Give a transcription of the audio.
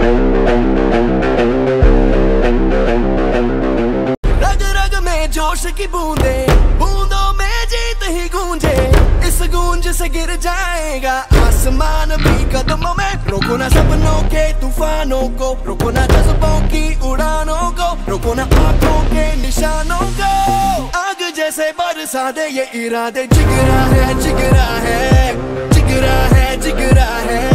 रग रग में जोश की बूंदे, बूंदों में जीत ही गूंजे, इस गूंज से गिर जाएगा आसमान भी कदमों में। रोको ना सपनों के तूफानों को, रोको ना जज्बों की उड़ानों को, रोको ना आंखों के निशानों को। आग जैसे बरसा दे ये इरादे, जिगरा है जिगरा है, जिगरा है जिगरा है।